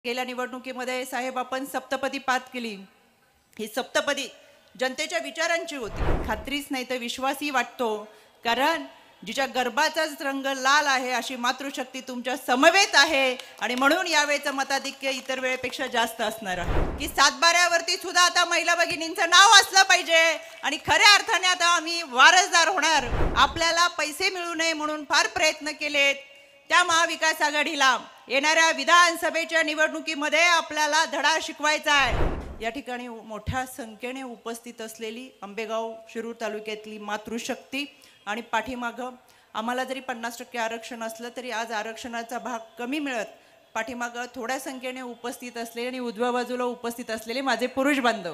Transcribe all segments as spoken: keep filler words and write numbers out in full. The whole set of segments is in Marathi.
गेल्या निवडणुकीमध्ये साहेब आपण सप्तपदी पात केली। ही सप्तपदी जनतेच्या विचारांची होती। खात्रीच नाही तर विश्वासही वाटतो, कारण जिच्या गर्भाचाच रंग लाल आहे अशी मातृशक्ती तुमच्या समवेत आहे आणि म्हणून यावेळेचं मताधिक्य इतर वेळेपेक्षा जास्त असणार आहे की सातबाऱ्यावरती सुद्धा आता महिला भगिनींचं नाव असलं पाहिजे आणि खऱ्या अर्थाने आता आम्ही वारसदार होणार। आपल्याला पैसे मिळू नये म्हणून फार प्रयत्न केलेत, त्या महाविकास आघाडीला येणाऱ्या विधानसभेच्या निवडणुकीमध्ये आपल्याला धडा शिकवायचा आहे। या ठिकाणी मोठ्या संख्येने उपस्थित असलेली आंबेगाव शिरूर तालुक्यातली मातृशक्ती आणि पाठीमागं आम्हाला जरी पन्नास टक्के आरक्षण असलं तरी आज आरक्षणाचा भाग कमी मिळत पाठीमागं थोड्या संख्येने उपस्थित असलेले आणि उजव्या बाजूला उपस्थित असलेले माझे पुरुष बांधव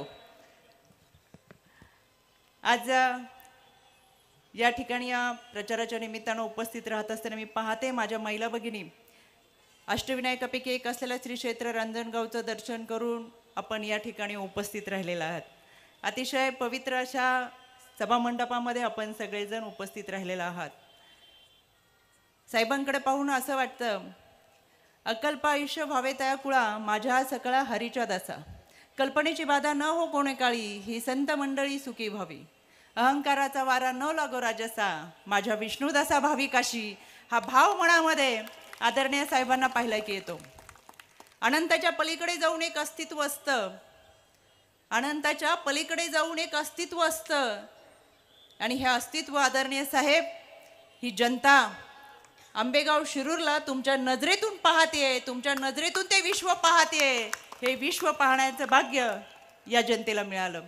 आज या ठिकाणी या प्रचाराच्या निमित्तानं उपस्थित राहत असताना मी पाहते माझ्या महिला भगिनी अष्टविनायकापैकी एक असलेल्या श्री क्षेत्र रांजणगावचं दर्शन करून आपण या ठिकाणी उपस्थित राहिलेला आहात। अतिशय पवित्र अशा सभामंडपामध्ये आपण सगळेजण उपस्थित राहिलेला आहात। साहेबांकडे पाहून असं वाटतं, अकल्प आयुष्य व्हावे तया कुळा माझ्या सकळा हरीच्या दासा, कल्पनेची बाधा न हो कोणे काळी ही संत मंडळी सुखी व्हावी, अहंकाराचा वारा न लागो राजसा माझ्या विष्णुदासा भावी काशी। हा भाव मनामध्ये आदरणीय साहेबांना पाहिला की येतो। अनंताच्या पलीकडे जाऊन एक अस्तित्व असतं, अनंताच्या पलीकडे जाऊन एक अस्तित्व असतं आणि हे अस्तित्व आदरणीय साहेब ही जनता आंबेगाव शिरूरला तुमच्या नजरेतून पाहते, तुमच्या नजरेतून ते विश्व पाहते। हे विश्व पाहण्याचं भाग्य या जनतेला मिळालं।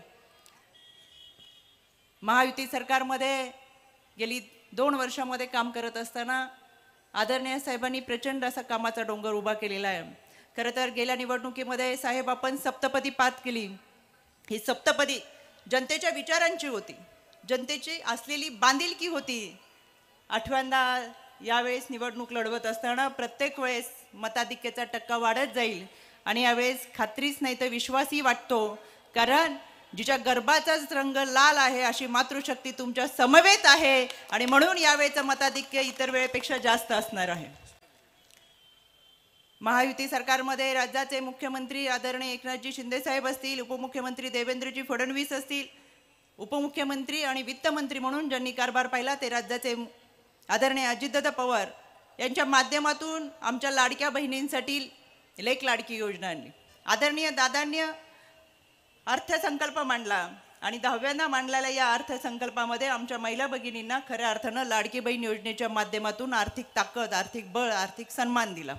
महायुती सरकारमध्ये गेली दोन वर्षामध्ये काम करत असताना आदरणीय साहेबांनी प्रचंड असा कामाचा डोंगर उभा केलेला आहे। खरं तर गेल्या निवडणुकीमध्ये साहेब आपण सप्तपदी पात केली। ही सप्तपदी जनतेच्या विचारांची होती, जनतेची असलेली बांधिलकी होती। आठव्यांदा यावेळेस निवडणूक लढवत असताना प्रत्येक वेळेस मताधिक्याचा टक्का वाढत जाईल आणि यावेळेस खात्रीच नाही तर विश्वासही वाटतो, कारण जिच्या गर्भाचाच रंग लाल आहे अशी मातृशक्ती तुमच्या समवेत आहे आणि म्हणून यावेळेचं मताधिक्य इतर वेळेपेक्षा जास्त असणार आहे। महायुती सरकारमध्ये राज्याचे मुख्यमंत्री आदरणीय एकनाथजी शिंदे साहेब असतील, उपमुख्यमंत्री देवेंद्रजी फडणवीस असतील, उपमुख्यमंत्री आणि वित्तमंत्री म्हणून ज्यांनी कारभार पाहिला ते राज्याचे आदरणीय अजितदादा पवार यांच्या माध्यमातून आमच्या लाडक्या बहिणींसाठी लेक लाडकी योजना आणली। आदरणीय दादांनी अर्थसंकल्प मांडला आणि दहाव्यांदा मांडलेल्या या अर्थसंकल्पामध्ये आमच्या महिला भगिनींना खऱ्या अर्थानं लाडकी बहीण योजनेच्या माध्यमातून आर्थिक ताकद, आर्थिक बळ, आर्थिक सन्मान दिला।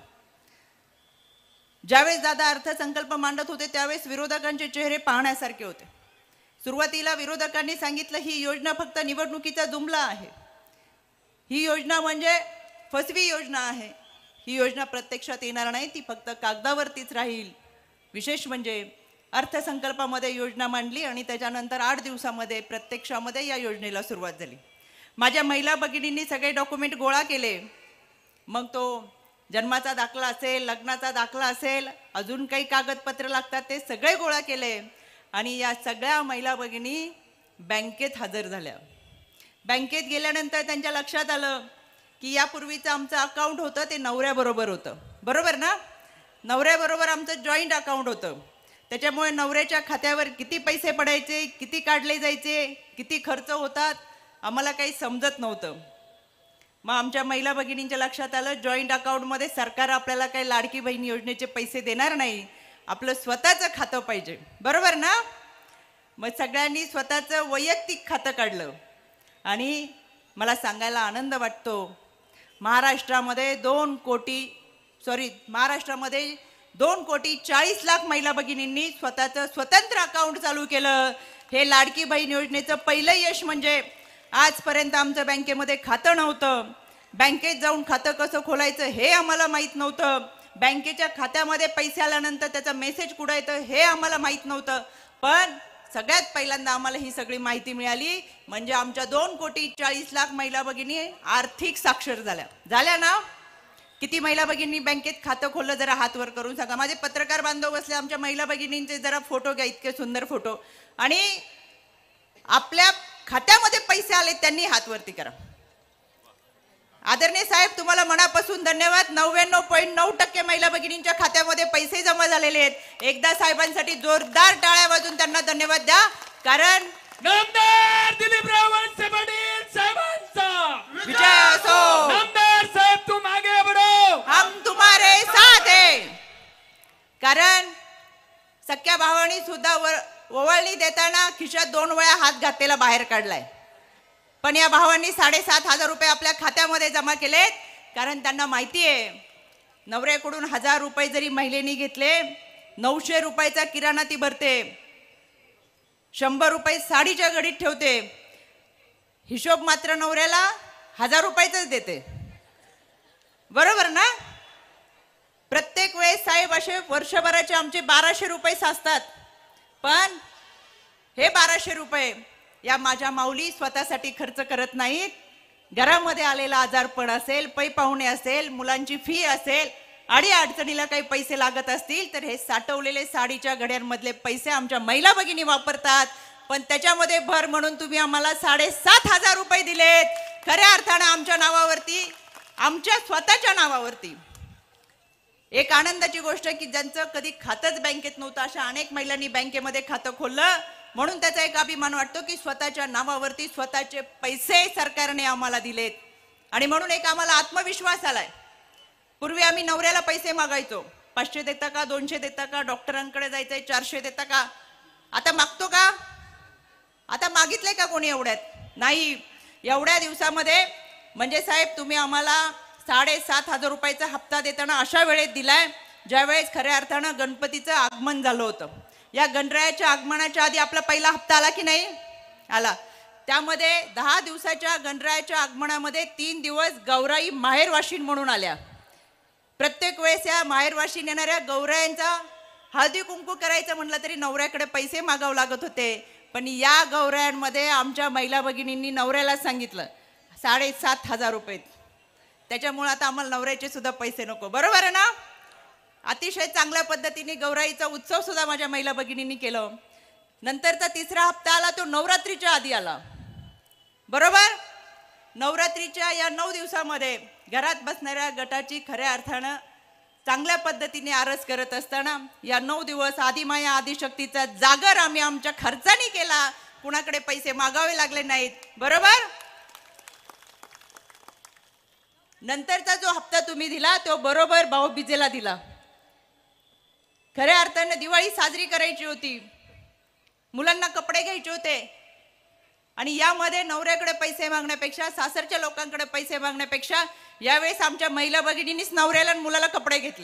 ज्यावेळेस दादा अर्थसंकल्प मांडत होते त्यावेळेस विरोधकांचे चेहरे पाहण्यासारखे होते। सुरुवातीला विरोधकांनी सांगितलं ही योजना फक्त निवडणुकीचा जुमला आहे, ही योजना म्हणजे फसवी योजना आहे, ही योजना प्रत्यक्षात येणार नाही, ती फक्त कागदावरतीच राहील। विशेष म्हणजे अर्थसंकल्पामध्ये योजना मांडली आणि त्याच्यानंतर आठ दिवसामध्ये प्रत्यक्षामध्ये या योजनेला सुरुवात झाली। माझ्या महिला भगिनींनी सगळे डॉक्युमेंट गोळा केले, मग तो जन्माचा दाखला असेल, लग्नाचा दाखला असेल, अजून काही कागदपत्र लागतात ते सगळे गोळा केले आणि या सगळ्या महिला भगिनी बँकेत हजर झाल्या। बँकेत गेल्यानंतर त्यांच्या लक्षात आलं की यापूर्वीचं आमचं अकाउंट होतं ते नवऱ्याबरोबर होतं, बरोबर ना? नवऱ्याबरोबर आमचं जॉईंट अकाउंट होतं, त्याच्यामुळे नवऱ्याच्या खात्यावर किती पैसे पडायचे, किती काढले जायचे, किती खर्च होतात आम्हाला काही समजत नव्हतं। मग आमच्या महिला भगिनींच्या लक्षात आलं जॉईंट अकाउंटमध्ये सरकार आपल्याला काही लाडकी बहीण योजनेचे पैसे देणार नाही, आपलं स्वतःचं खातं पाहिजे, बरोबर ना? मग सगळ्यांनी स्वतःचं वैयक्तिक खातं काढलं आणि मला सांगायला आनंद वाटतो, महाराष्ट्रामध्ये दोन कोटी सॉरी महाराष्ट्रामध्ये दोन कोटी चाळीस लाख महिला भगिनींनी स्वतःचं स्वतंत्र अकाउंट चालू केलं। हे लाडकी बहीण योजनेचं पहिलं यश म्हणजे आजपर्यंत आमचं बँकेमध्ये खातं नव्हतं, बँकेत जाऊन खातं कसं खोलायचं हे आम्हाला माहीत नव्हतं, बँकेच्या खात्यामध्ये पैसे आल्यानंतर त्याचा मेसेज कुठं येतं हे आम्हाला माहीत नव्हतं, पण सगळ्यात पहिल्यांदा आम्हाला ही सगळी माहिती मिळाली म्हणजे आमच्या दोन कोटी चाळीस लाख महिला भगिनी आर्थिक साक्षर झाल्या झाल्या ना? किती महिला भगिनी बँकेत खातं खोललं जरा हात वर करून सांगा। माझे पत्रकार बांधव बसले, आमच्या महिला भगिनींचे जरा फोटो घ्या, इतके सुंदर फोटो, आणि आपल्या खात्यामध्ये पैसे आले त्यांनी हात वरती करा। आदरणीय साहेब, तुम्हाला मनापासून धन्यवाद. नव्याण्णव पॉईंट नऊ टक्के महिला भगिनींच्या खात्यामध्ये पैसे जमा झालेले आहेत. एकदा साहेबांसाठी जोरदार टाळ्या वाजून त्यांना धन्यवाद द्या. कारण नामदार दिलीपराव वळसे पाटील साहेबांचा विजय असो. नामदार साहेब तुम आगे बढ़ो, हम तुम्हारे साथ है. कारण सख्या भावानी सुद्धा ओवाळणी देताना खिशात दोन वेळा हात घातलेला बाहेर काढलाय. पण या भावांनी साडेसात हजार रुपये आपल्या खात्यामध्ये जमा केलेत. कारण त्यांना माहिती आहे नवऱ्याकडून हजार रुपये जरी महिलेनी घेतले, नऊशे रुपयाचा किराणा ती भरते, शंभर रुपये साडीच्या घडीत ठेवते, हिशोब मात्र नवऱ्याला हजार रुपयाचाच देते. बरोबर ना? प्रत्येक वेळेस साहेब असे वर्षभराचे आमचे बाराशे रुपये साचतात. पण हे बाराशे रुपये या माझ्या माऊली स्वतःसाठी खर्च करत नाहीत. घरामध्ये आलेला आजारपण असेल, पै पाहुणे असेल, मुलांची फी असेल, अडी अडचणीला काही पैसे लागत असतील तर हे साठवलेले साडीच्या घड्यांमधले पैसे आमच्या महिला भगिनी वापरतात. पण त्याच्यामध्ये भर म्हणून तुम्ही आम्हाला साडेसात हजार रुपये दिलेत. खऱ्या अर्थानं आमच्या नावावरती, आमच्या स्वतःच्या नावावरती. एक आनंदाची गोष्ट की ज्यांचं कधी खातंच बँकेत नव्हतं अशा अनेक महिलांनी बँकेमध्ये खातं खोललं. म्हणून त्याचा एक अभिमान वाटतो की स्वतःच्या नावावरती स्वतःचे पैसे सरकारने आम्हाला दिलेत. आणि म्हणून एक आम्हाला आत्मविश्वास आलाय. पूर्वी आम्ही नवऱ्याला पैसे मागायचो, पाचशे देता का, दोनशे देता का, डॉक्टरांकडे जायचंय चारशे देता का. आता मागतो का? आता मागितले का कोणी एवढ्यात? नाही. एवढ्या दिवसामध्ये म्हणजे साहेब तुम्ही आम्हाला साडेसात हजार रुपयाचा हप्ता देताना अशा वेळेत दिलाय ज्यावेळेस खऱ्या अर्थानं गणपतीचं आगमन झालं होतं. या गणरायाच्या आगमनाच्या आधी आपला पहिला हप्ता आला की नाही आला? त्यामध्ये दहा दिवसाच्या गणरायाच्या आगमनामध्ये तीन दिवस गौराई माहेरवाशीन म्हणून आल्या. प्रत्येक वेळेस या माहेरवाशीन येणाऱ्या गौरायांचा हळदी कुंकू करायचं म्हटलं तरी नवऱ्याकडे पैसे मागावं लागत होते. पण या गौरायांमध्ये आमच्या महिला भगिनींनी नवऱ्याला सांगितलं साडेसात हजार रुपये. त्याच्यामुळे आता आम्हाला नवऱ्याचे सुद्धा पैसे नको. बरोबर आहे ना? अतिशय चांगल्या पद्धतीने गौराईचा उत्सव सुद्धा माझ्या महिला भगिनींनी केलं. नंतरचा तिसरा हप्ता आला तो नवरात्रीच्या आधी आला. बरोबर? नवरात्रीच्या या नऊ दिवसामध्ये घरात बसणाऱ्या गटाची खऱ्या अर्थानं चांगल्या पद्धतीने आरस करत असताना या नऊ दिवस आदिमाया आदिशक्तीचा जागर आम्ही आमच्या खर्चाने केला. कुणाकडे पैसे मागावे लागले नाहीत. बरोबर? नंतरचा जो हप्ता तुम्ही दिला तो बरोबर भाऊबीजेला दिला. खऱ्या अर्थानं दिवाळी साजरी करायची होती, मुलांना कपडे घ्यायचे होते आणि यामध्ये नवऱ्याकडे पैसे मागण्यापेक्षा, सासरच्या लोकांकडे पैसे मागण्यापेक्षा यावेळेस आमच्या महिला भगिनींनीच नवऱ्याला आणि मुलाला कपडे घेतले.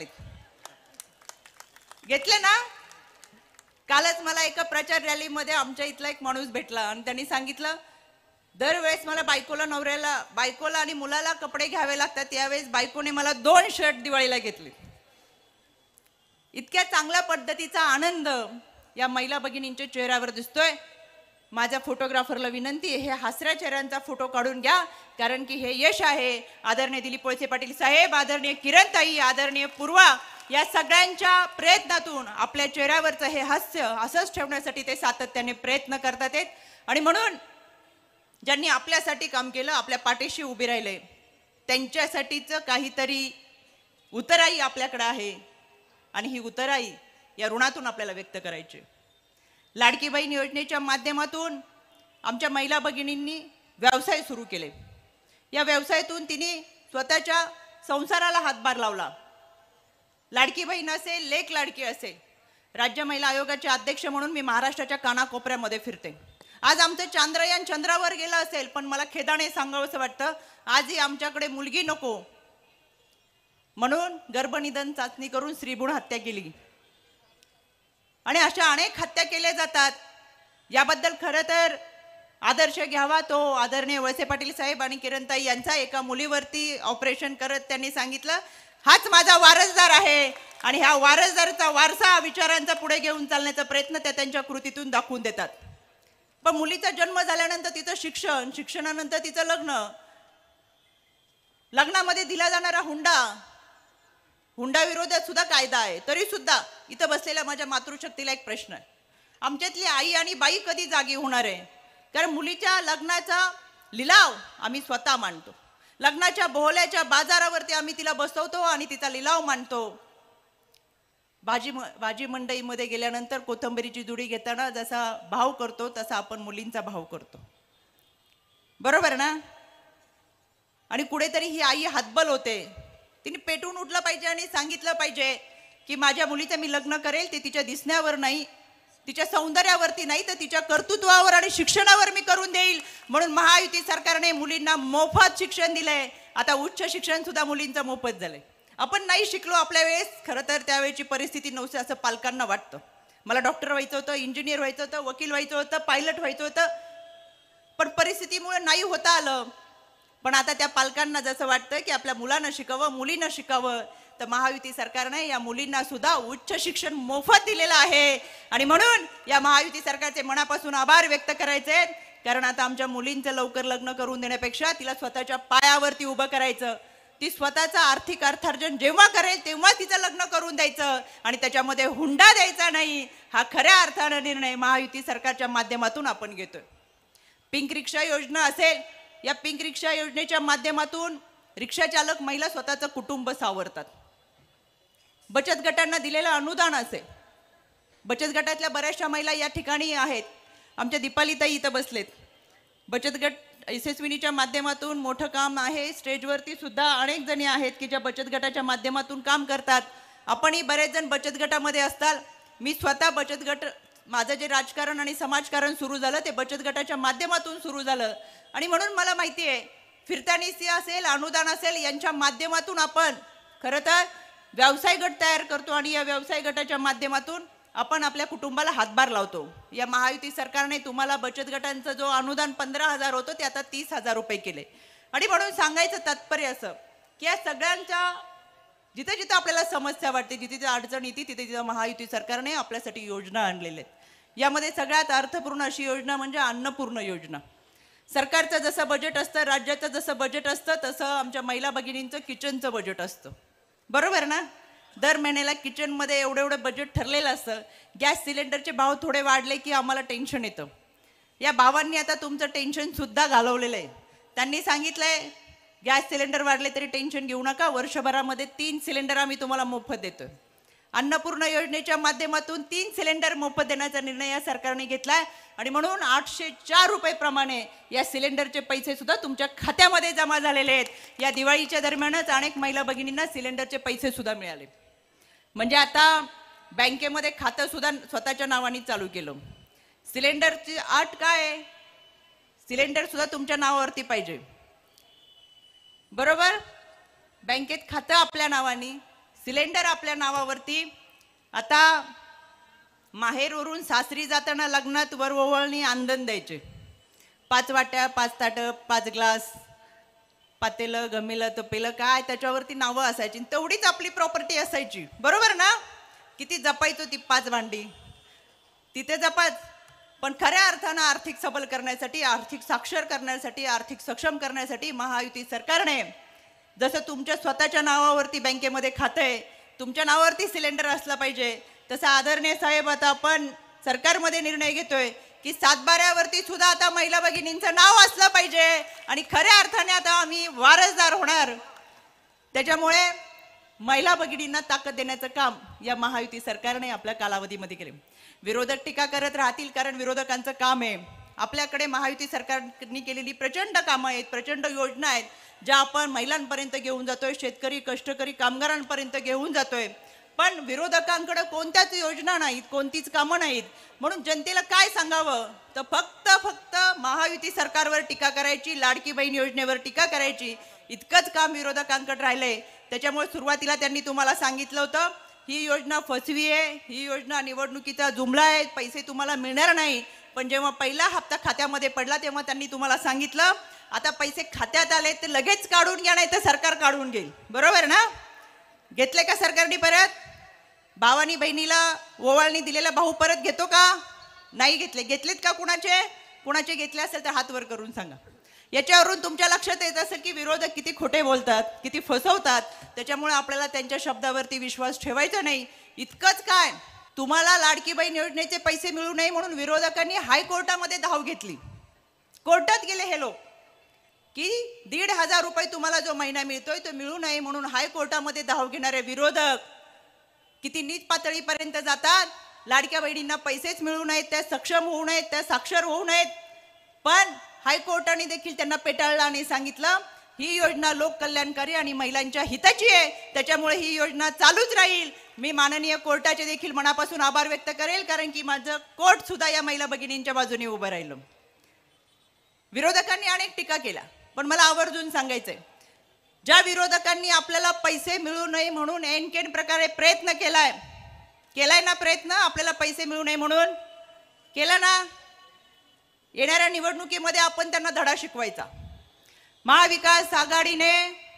घेतले ना? कालच मला एका प्रचार रॅलीमध्ये आमच्या इथला एक माणूस भेटला आणि त्यांनी सांगितलं दरवेळेस मला बायकोला नवऱ्याला बायकोला आणि मुलाला कपडे घ्यावे लागतात, यावेळेस बायकोने मला दोन शर्ट दिवाळीला घेतले. इतक्या चांगल्या पद्धतीचा आनंद या महिला भगिनींच्या चेहऱ्यावर दिसतोय. माझ्या फोटोग्राफरला विनंती आहे, हे हसऱ्या चेहऱ्यांचा फोटो काढून घ्या, कारण की हे यश आहे आदरणीय दिलीप वळसे पाटील साहेब, आदरणीय किरणताई, आदरणीय पूर्वा या सगळ्यांच्या प्रयत्नातून आपल्या चेहऱ्यावरचं हे हास्य असंच ठेवण्यासाठी ते सातत्याने प्रयत्न करतात आहेत. आणि म्हणून ज्यांनी आपल्यासाठी काम केलं, आपल्या पाठीशी उभे राहिले, त्यांच्यासाठीचं काहीतरी उतराई आपल्याकडे आहे आणि ही उतराई या ऋणातून आपल्याला व्यक्त करायची. लाडकी बहीण योजनेच्या माध्यमातून आमच्या महिला भगिनींनी व्यवसाय सुरू केले. या व्यवसायातून तिने स्वतःच्या संसाराला हातभार लावला. लाडकी बहीण असेल, लेक लाडकी असेल, राज्य महिला आयोगाचे अध्यक्ष म्हणून मी महाराष्ट्राच्या कानाकोपऱ्यामध्ये फिरते. आज आमचं चांद्रयान चंद्रावर गेलं असेल, पण मला खेदाने सांगावंसं वाटतं आजही आमच्याकडे मुलगी नको म्हणून गर्भनिधन चाचणी करून स्त्रीभ्रूण हत्या केली. आणि अशा अनेक हत्या केल्या जातात. याबद्दल खरं तर आदर्श घ्यावा तो आदरणीय वळसे पाटील साहेब आणि किरणताई यांचा. एका मुलीवरती ऑपरेशन करत त्यांनी सांगितलं हाच माझा वारसदार आहे आणि ह्या वारसदाराचा वारसा विचारांचा पुढे घेऊन चालण्याचा प्रयत्न त्या त्यांच्या कृतीतून दाखवून देतात. पण मुलीचा जन्म झाल्यानंतर तिचं शिक्षण, शिक्षणानंतर तिचं लग्न, लग्नामध्ये दिला जाणारा हुंडा, हुंडा विरोधात सुद्धा कायदा आहे. तरी सुद्धा इथं बसलेल्या माझ्या मातृशक्तीला एक प्रश्न आहे, आमच्यातली आई आणि बाई कधी जागी होणार आहे? कारण मुलीच्या लग्नाचा लिलाव आम्ही स्वतः मांडतो. लग्नाच्या बोहल्याच्या बाजारावरती आम्ही तिला बसवतो आणि तिचा लिलाव मांडतो. भाजी भाजी मंडईमध्ये गेल्यानंतर कोथिंबीरीची जुडी घेताना जसा भाव करतो तसा आपण मुलींचा भाव करतो. बरोबर ना? आणि कुठेतरी ही आई हातबल होते. तिने पेटून उठलं पाहिजे आणि सांगितलं पाहिजे की माझ्या मुलीचं मी लग्न करेल ते तिच्या दिसण्यावर नाही, तिच्या सौंदर्यावरती नाही, तर तिच्या कर्तृत्वावर आणि शिक्षणावर मी करून देईल. म्हणून महायुती सरकारने मुलींना मोफत शिक्षण दिलंय. आता उच्च शिक्षण सुद्धा मुलींचं मोफत झालंय. आपण नाही शिकलो आपल्या वेळेस, खरं तर त्यावेळेची परिस्थिती नव्हती असं पालकांना वाटतं. मला डॉक्टर व्हायचं होतं, इंजिनियर व्हायचं होतं, वकील व्हायचं होतं, पायलट व्हायचं होतं, पण परिस्थितीमुळे नाही होता आलं. पण आता त्या पालकांना जसं वाटतं की आपल्या मुलांना शिकावं, मुलींना शिकावं, तर महायुती सरकारने या मुलींना सुद्धा उच्च शिक्षण मोफत दिलेलं आहे. आणि म्हणून या महायुती सरकारचे मनापासून आभार व्यक्त करायचे आहेत. कारण आता आमच्या मुलींचं लवकर लग्न करून देण्यापेक्षा तिला स्वतःच्या पायावरती उभं करायचं. ती स्वतःचं आर्थिक अर्थार्जन जेव्हा करेल तेव्हा तिचं लग्न करून द्यायचं आणि त्याच्यामध्ये हुंडा द्यायचा नाही. हा खऱ्या अर्थानं निर्णय महायुती सरकारच्या माध्यमातून आपण घेतोय. पिंक रिक्षा योजना असेल, या पिंक रिक्षा योजनेच्या माध्यमातून रिक्षा चालक महिला स्वतःचं कुटुंब सावरतात. बचत गटांना दिलेलं अनुदान असेल, बचत गटातल्या बऱ्याचशा महिला या ठिकाणी आहेत. आमच्या दीपालीताई इथं बसलेत. बचत गट यशस्विनीच्या माध्यमातून मोठं काम आहे. स्टेजवरती सुद्धा अनेक जणी आहेत की ज्या बचत गटाच्या माध्यमातून काम करतात. आपणही बरेच जण बचत गटामध्ये असताल. मी स्वतः बचत गट, माझं जे राजकारण आणि समाजकारण सुरू झालं ते बचत गटाच्या माध्यमातून सुरू झालं. आणि म्हणून मला माहिती आहे, फिरता निधी असेल, अनुदान असेल, यांच्या माध्यमातून आपण खरं तर व्यवसाय गट तयार करतो आणि या व्यवसाय गटाच्या माध्यमातून आपण आपल्या कुटुंबाला हातभार लावतो. या महायुती सरकारने तुम्हाला बचत गटांचं जो अनुदान पंधरा हजार होतं ते आता तीस हजार रुपये केले. आणि म्हणून सांगायचं तात्पर्य असं की या सगळ्यांच्या जिथे जिथे आपल्याला समस्या वाटते, जिथे जिथे अडचण येते, तिथे तिथे महायुती सरकारने आपल्यासाठी योजना आणलेल्या आहेत. यामध्ये सगळ्यात अर्थपूर्ण अशी योजना म्हणजे अन्नपूर्ण योजना. सरकारचं जसं बजेट असतं, राज्याचं जसं बजेट असतं, तसं आमच्या महिला भगिनींचं किचनचं बजेट असतं. बरोबर ना? दर महिन्याला किचनमध्ये एवढं एवढं बजेट ठरलेलं असतं. गॅस सिलेंडरचे भाव थोडे वाढले की आम्हाला टेन्शन येतं. या भावांनी आता तुमचं टेन्शन सुद्धा घालवलेलं आहे. त्यांनी सांगितलंय गॅस सिलेंडर वाढले तरी टेन्शन घेऊ नका, वर्षभरामध्ये तीन सिलेंडर आम्ही तुम्हाला मोफत देतोय. अन्नपूर्ण योजनेच्या माध्यमातून तीन सिलेंडर मोफत देण्याचा निर्णय या सरकारने घेतलाय. आणि म्हणून आठशे चार रुपये प्रमाणे या सिलेंडरचे पैसे सुद्धा तुमच्या खात्यामध्ये जमा झालेले आहेत. या दिवाळीच्या दरम्यानच अनेक महिला भगिनींना सिलेंडरचे पैसे सुद्धा मिळाले. म्हणजे आता बँकेमध्ये खातं सुद्धा स्वतःच्या नावाने चालू केलं. सिलेंडरची अट काय आहे? सिलेंडर सुद्धा तुमच्या नावावरती पाहिजे. बरोबर? बँकेत खातं आपल्या नावाने, सिलेंडर आपल्या नावावरती. आता माहेरवरून सासरी जाताना लग्नात वरवळणी आंदण द्यायचे. पाच वाट्या, पाच ताटं, पाच ग्लास, पातेलं, गमेलं, तपेलं, काय त्याच्यावरती नावं असायची. तेवढीच आपली प्रॉपर्टी असायची. बरोबर ना? किती जपायचो ती पाच भांडी, तिथे जपाच. पण खऱ्या अर्थानं आर्थिक सबल करण्यासाठी, आर्थिक साक्षर करण्यासाठी, आर्थिक सक्षम करण्यासाठी महायुती सरकारने जसं तुमच्या स्वतःच्या नावावरती बँकेमध्ये खातं आहे, तुमच्या नावावरती सिलेंडर असला पाहिजे, तसं आदरणीय साहेब आता आपण सरकारमध्ये निर्णय घेतोय की सातबाऱ्यावरती सुद्धा आता महिला भगिनींचं नाव असलं पाहिजे. आणि खऱ्या अर्थाने आता आम्ही वारसदार होणार. त्याच्यामुळे महिला भगिनींना ताकद देण्याचं काम या महायुती सरकारने आपल्या कालावधीमध्ये केले. विरोधक टीका करत राहतील, कारण विरोधकांचं काम आहे. आपल्याकडे महायुती सरकारने केलेली प्रचंड कामं आहेत, प्रचंड योजना आहेत, ज्या आपण महिलांपर्यंत घेऊन जातोय, शेतकरी, कष्टकरी, कामगारांपर्यंत घेऊन जातोय. पण विरोधकांकडे कोणत्याच योजना नाहीत, कोणतीच कामं नाहीत. म्हणून जनतेला काय सांगावं, तर फक्त फक्त महायुती सरकारवर टीका करायची, लाडकी बहीण योजनेवर टीका करायची, इतकंच काम विरोधकांकडे राहिलंय. त्याच्यामुळे सुरुवातीला त्यांनी तुम्हाला सांगितलं होतं ही योजना फसवी आहे, ही योजना निवडणुकीचा जुमला आहे, पैसे तुम्हाला मिळणार नाही. पण जेव्हा पहिला हप्ता खात्यामध्ये पडला तेव्हा त्यांनी तुम्हाला सांगितलं आता पैसे खात्यात आले तर लगेच काढून घ्या, नाही तर सरकार काढून घेईल. बरोबर ना? घेतले का सरकारने परत? भावानी बहिणीला ओवाळणी दिलेला भाऊ परत घेतो का? नाही घेतले. घेतलेत का? कुणाचे कुणाचे घेतले असेल तर हात वर करून सांगा. याच्यावरून तुमच्या लक्षात येत असेल की विरोधक किती खोटे बोलतात, किती फसवतात. त्याच्यामुळे आपल्याला त्यांच्या शब्दावरती विश्वास ठेवायचा नाही. इतकंच काय, तुम्हाला लाडकी बहीण योजनेचे पैसे मिळू नये म्हणून विरोधकांनी हायकोर्टामध्ये धाव घेतली. कोर्टात गेले हे लोक की दीड हजार रुपये तुम्हाला जो महिना मिळतोय तो मिळू नये म्हणून हायकोर्टामध्ये धाव घेणारे विरोधक किती नीच पातळीपर्यंत जातात. लाडक्या बहिणींना पैसेच मिळू नयेत, त्या सक्षम होऊ नयेत, त्या साक्षर होऊ नयेत, पण हायकोर्टाने देखील त्यांना पेटाळलं आणि सांगितलं ही योजना लोककल्याणकारी आणि महिलांच्या हिताची आहे, त्याच्यामुळे ही योजना चालूच राहील. मी माननीय कोर्टाचे देखील मनापासून आभार व्यक्त करेल, कारण की माझं कोर्ट सुद्धा या महिला भगिनींच्या बाजूने उभं राहिलं. विरोधकांनी अनेक टीका केल्या, पण मला आवर्जून सांगायचंय, ज्या विरोधकांनी आपल्याला पैसे मिळू नये म्हणून एनकेन प्रकारे प्रयत्न केलाय केलाय ना प्रयत्न आपल्याला पैसे मिळू नये म्हणून केला ना, येणाऱ्या निवडणुकीमध्ये आपण त्यांना धडा शिकवायचा. महाविकास आघाडीने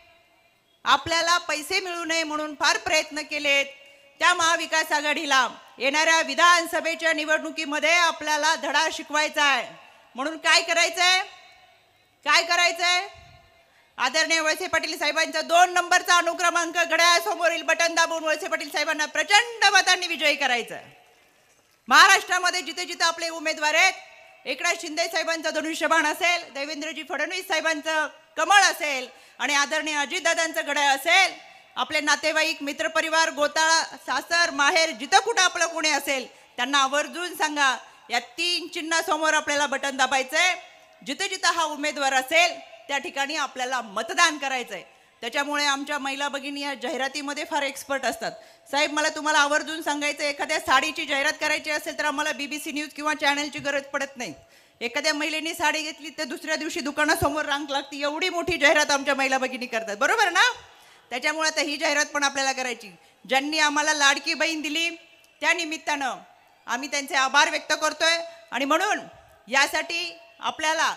आपल्याला पैसे मिळू नये म्हणून फार प्रयत्न केलेत. त्या महाविकास आघाडीला येणाऱ्या विधानसभेच्या निवडणुकीमध्ये आपल्याला धडा शिकवायचा आहे. म्हणून काय करायचंय काय करायचंय आदरणीय वळसे पाटील साहेबांचा दोन नंबरचा अनुक्रमांक घड्याळासमोरील बटन दाबून वळसे पाटील साहेबांना प्रचंड मतांनी विजयी करायचं आहे. महाराष्ट्रामध्ये जिथे जिथे आपले उमेदवार आहेत, एकनाथ शिंदे साहेबांचा धनुष्यबाण असेल, देवेंद्रजी फडणवीस साहेबांचं कमळ असेल आणि आदरणीय अजितदादांचं घड्याळ असेल, आपले नातेवाईक मित्रपरिवार गोताळा सासर माहेर जिथं कुठं आपलं कोणी असेल त्यांना आवर्जून सांगा या तीन चिन्हासमोर आपल्याला बटन दाबायचंय. जिथे जिथं हा उमेदवार असेल त्या ठिकाणी आपल्याला मतदान करायचंय. त्याच्यामुळे आमच्या महिला भगिनी या जाहिरातीमध्ये फार एक्सपर्ट असतात. साहेब, मला तुम्हाला आवर्जून सांगायचं, एखाद्या साडीची जाहिरात करायची असेल तर आम्हाला बीबीसी न्यूज किंवा चॅनलची गरज पडत नाही. एखाद्या महिलेने साडी घेतली तर दुसऱ्या दिवशी दुकानासमोर रांग लागते, एवढी मोठी जाहिरात आमच्या महिला भगिनी करतात, बरोबर ना? त्याच्यामुळे आता ही जाहिरात पण आपल्याला करायची. ज्यांनी आम्हाला लाडकी बहीण दिली त्या निमित्तानं आम्ही त्यांचे आभार व्यक्त करतोय आणि म्हणून यासाठी आपल्याला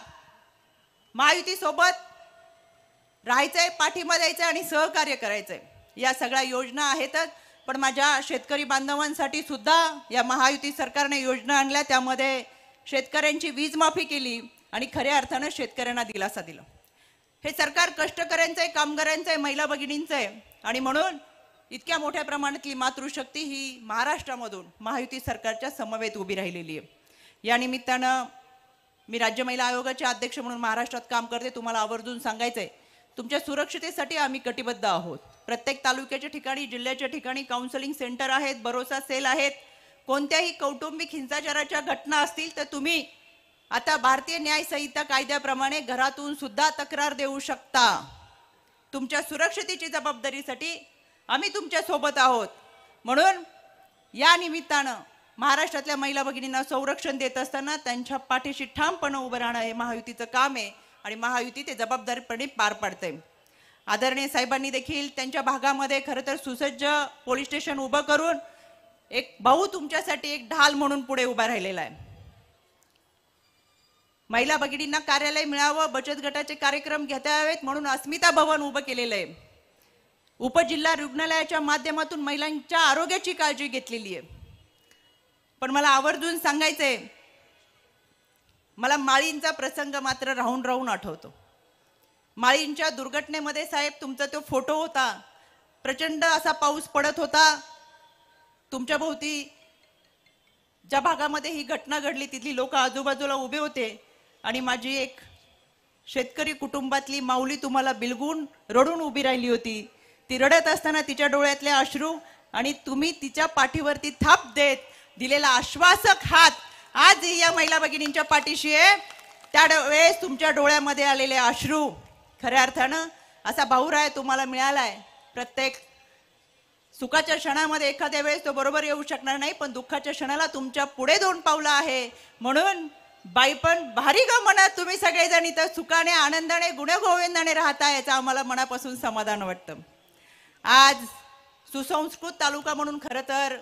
महायुती सोबत राहायचंय, पाठिंबा द्यायचंय आणि सहकार्य करायचंय. या सगळ्या योजना आहेतच, पण माझ्या शेतकरी बांधवांसाठी सुद्धा या महायुती सरकारने योजना आणल्या. त्यामध्ये शेतकऱ्यांची वीज माफी केली आणि खऱ्या अर्थानं शेतकऱ्यांना दिलासा दिला. हे सरकार कष्टकऱ्यांचं आहे, कामगारांचं आहे, महिला भगिनींचं आहे आणि म्हणून इतक्या मोठ्या प्रमाणातली मातृशक्ती ही महाराष्ट्रामधून महायुती सरकारच्या समवेत उभी राहिलेली आहे. या निमित्तानं मी राज्य महिला आयोगाचे अध्यक्ष म्हणून महाराष्ट्रात काम करते. तुम्हाला आवर्जून सांगायचंय, तुमच्या सुरक्षितेसाठी आम्ही कटिबद्ध आहोत. प्रत्येक तालुक्याच्या ठिकाणी, जिल्ह्याच्या ठिकाणी काउन्सिलिंग सेंटर आहेत, भरोसा सेल आहेत. कोणत्याही कौटुंबिक हिंसाचाराच्या घटना असतील तर तुम्ही आता भारतीय न्याय संहिता कायद्याप्रमाणे घरातून सुद्धा तक्रार देऊ शकता. तुमच्या सुरक्षितेची जबाबदारीसाठी आम्ही तुमच्या सोबत आहोत. म्हणून या निमित्तानं महाराष्ट्रातल्या महिला भगिनींना संरक्षण देत असताना त्यांच्या पाठीशी ठामपणे उभं राहणं हे महायुतीचं काम आहे आणि महायुती ते जबाबदारीपणे पार पाडते. आदरणीय साहेबांनी देखील त्यांच्या भागामध्ये खरं तर सुसज्ज पोलीस स्टेशन उभं करून एक भाऊ तुमच्यासाठी एक ढाल म्हणून पुढे उभा राहिलेला आहे. महिला भगिनींना कार्यालय मिळावं, बचत गटाचे कार्यक्रम घेता यावेत म्हणून अस्मिता भवन उभं केलेलं आहे. उपजिल्हा रुग्णालयाच्या माध्यमातून महिलांच्या आरोग्याची काळजी घेतलेली आहे. पण मला आवर्जून सांगायचंय, मला माळींचा प्रसंग मात्र राहून राहून आठवतो. माळींच्या दुर्घटनेमध्ये साहेब तुमचा तो फोटो होता. प्रचंड असा पाऊस पडत होता. तुमच्या भोवती ज्या भागामध्ये ही घटना घडली तिथली लोक आजूबाजूला उभे होते आणि माझी एक शेतकरी कुटुंबातली माऊली तुम्हाला बिलगून रडून उभी राहिली होती. ती रडत असताना तिच्या डोळ्यातले अश्रू आणि तुम्ही तिच्या पाठीवरती थाप देत दिलेला आश्वासक हात आज या महिला भगिनींच्या पाठीशी आहे. त्यावेळेस तुमच्या डोळ्यामध्ये आलेले अश्रू खऱ्या अर्थानं असा भाऊराय तुम्हाला मिळालाय. प्रत्येक सुखाच्या क्षणामध्ये एखाद्या वेळेस तो बरोबर येऊ शकणार नाही, पण दुःखाच्या क्षणाला तुमच्या पुढे दोन पावलं आहे. म्हणून बाई पण भारी ग मनात तुम्ही सगळेजण इथं सुखाने आनंदाने गुणगोविंदाने राहता, याचं आम्हाला मनापासून समाधान वाटतं. आज सुसंस्कृत तालुका म्हणून खरं तर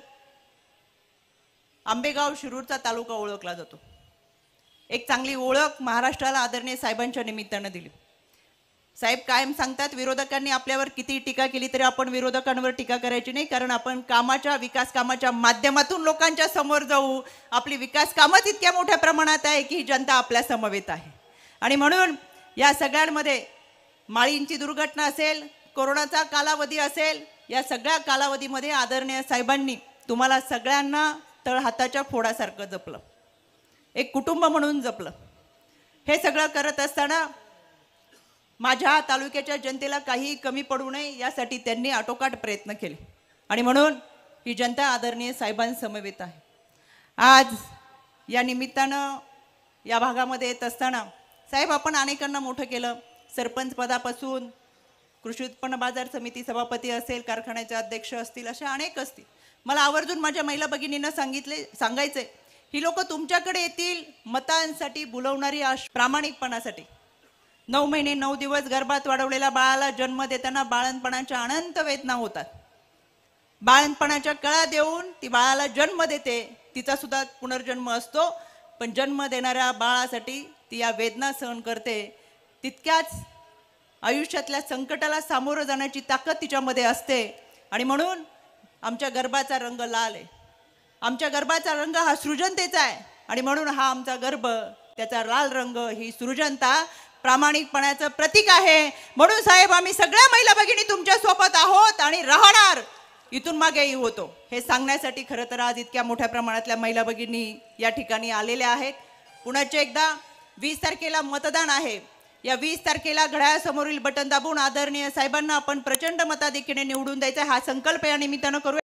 आंबेगाव शिरूरचा तालुका ओळखला जातो. एक चांगली ओळख महाराष्ट्राला आदरणीय साहेबांच्या निमित्तानं दिली. साहेब कायम सांगतात, विरोधकांनी आपल्यावर किती टीका केली तरी आपण विरोधकांवर टीका करायची नाही, कारण आपण कामाच्या विकास कामाच्या माध्यमातून लोकांच्या समोर जाऊ. आपली विकास कामं इतक्या मोठ्या प्रमाणात आहे की ही जनता आपल्या समवेत आहे. आणि म्हणून या सगळ्यांमध्ये माळींची दुर्घटना असेल, कोरोनाचा कालावधी असेल, या सगळ्या कालावधीमध्ये आदरणीय साहेबांनी तुम्हाला सगळ्यांना तळहाताच्या फोडासारखं जपलं, एक कुटुंब म्हणून जपलं. हे सगळं करत असताना माझ्या तालुक्याच्या जनतेला काही कमी पडू नये यासाठी त्यांनी आटोकाट प्रयत्न केले आणि म्हणून ही जनता आदरणीय साहेबांसमवेत आहे. आज या निमित्तानं या भागामध्ये येत असताना साहेब आपण अनेकांना मोठं केलं, सरपंच पदापासून कृषी उत्पन्न बाजार समिती सभापती असेल, कारखान्याचे अध्यक्ष असतील, अशा अनेक असतील. मला आवर्जून माझ्या महिला भगिनींना सांगितले सांगायचे ही लोक तुमच्याकडे येतील मतांसाठी, बुलवणारी आश प्रामाणिकपणासाठी. नऊ महिने नऊ दिवस गर्भात वाढवलेल्या बाळाला जन्म देताना बाळणपणाच्या अनंत वेदना होतात. बाळणपणाच्या कळा देऊन ती बाळाला जन्म देते, तिचा सुद्धा पुनर्जन्म असतो, पण जन्म देणाऱ्या बाळासाठी ती या वेदना सहन करते. तितक्याच आयुष्यातल्या संकटाला सामोरं जाण्याची ताकद तिच्यामध्ये असते आणि म्हणून आमच्या गर्भाचा रंग लाल आहे. आमच्या गर्भाचा रंग हा सृजनतेचा आहे आणि म्हणून हा आमचा गर्भ, त्याचा लाल रंग ही सृजनता, प्रामाणिकपणाचं प्रतीक आहे. म्हणून साहेब आम्ही सगळ्या महिला भगिनी तुमच्या सोबत आहोत आणि राहणार, इथून मागेही होतो, हे सांगण्यासाठी खरं तर आज इतक्या मोठ्या प्रमाणातल्या महिला भगिनी या ठिकाणी आलेल्या आहेत. पुन्हा एकदा वीस तारखेला मतदान आहे. या वीस तारखेला घड्याळासमोरील बटन दाबून आदरणीय साहेबांना आपण प्रचंड मताधिक्याने निवडून द्यायचा हा संकल्प या निमित्तानं करूया.